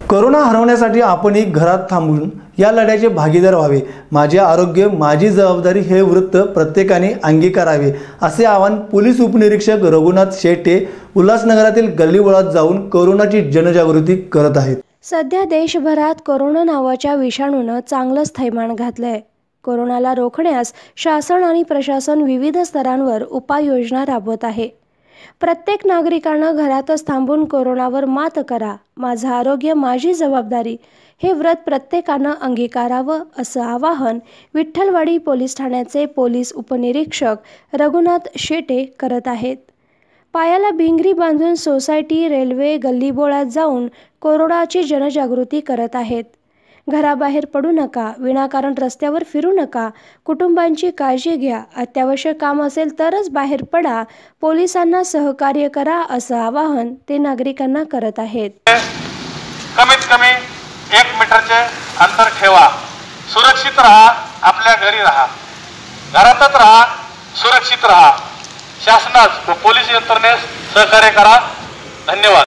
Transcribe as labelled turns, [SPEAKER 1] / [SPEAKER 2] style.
[SPEAKER 1] Corona हरवण्यासाठी आपणही घरात थांबून या लढ्याचे भागीदार व्हावे। माझे आरोग्य माझी जबाबदारी हे वृत्त प्रत्येकाने अंगीकारावे असे आवाहन पोलीस उपनिरीक्षक रघुनाथ शेटे उल्हासनगरातील गल्लीबोळात जाऊन कोरोनाची जनजागृती करत आहेत।
[SPEAKER 2] सध्या देशभरात कोरोना नावाच्या विषाणूने चांगलंच थैमान घातलंय। कोरोनाला रोखण्यास शासन आणि प्रशासन विविध स्तरांवर उपाययोजना राबवत आहे। प्रत्येक नागरिकांना घरातच थांबून कोरोनावर मात करा, माझं आरोग्य माझी जबाबदारी हे व्रत प्रत्येकानं अंगीकारावं असं आवाहन विठ्ठलवाडी पोलीस ठाण्याचे पोलीस उपनिरीक्षक रघुनाथ शेटे करत आहेत। पायाला भिंगरी बांधून सोसायटी, रेल्वे, गल्लीबोळात जाऊन कोरोनाची जनजागृती करत आहेत। घराबाहेर पडू नका, विनाकारण रस्त्यावर फिरू नका, कुटुंबांची काळजी घ्या, अत्यावश्यक काम असेल तरच बाहेर पडा, पोलिसांना सहकार्य करा असं आवाहन ते नागरिकांना करत आहेत।
[SPEAKER 3] कमीत कमी 1 मीटरचे अंतर ठेवा, सुरक्षित राहा, आपल्या घरी राहा, घरातच राहा, सुरक्षित राहा। शासनास व पोलीस यंत्रणेस सहकार्य करा। धन्यवाद।